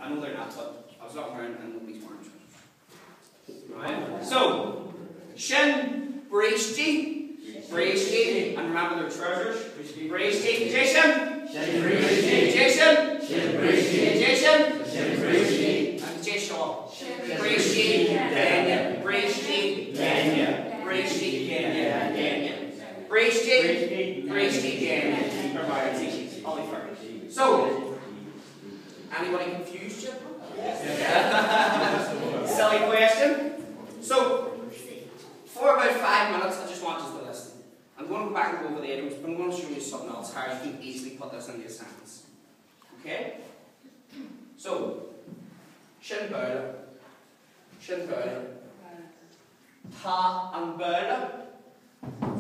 I know they're not, but I was looking around and nobody's wearing trousers. Right? So, shin, brace G, and remember their trousers. Brace G, Jason. Shin, brace G. Jason. Shin, brace G. Jason. Shin, brace G. And Jason. Brace G, Daniel. Brace G, Daniel. Brace G, Daniel. Brace G, Daniel. Only first. So, anybody confused yet? Silly question. So, for about 5 minutes, I just want you to listen. I'm going to go back and go over the items, but I'm going to show you something else, how you can easily put this into a sentence. Okay? So, shin bøyla, ta and bøyla.